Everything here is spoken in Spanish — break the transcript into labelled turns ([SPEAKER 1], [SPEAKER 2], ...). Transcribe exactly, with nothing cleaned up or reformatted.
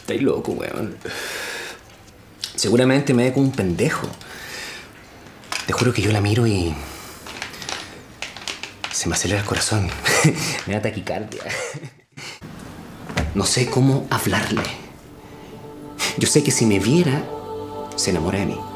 [SPEAKER 1] Estáis loco, weón. Seguramente me ve como un pendejo. Te juro que yo la miro y... se me acelera el corazón. Me da taquicardia. No sé cómo hablarle. Yo sé que si me viera, se enamora de mí.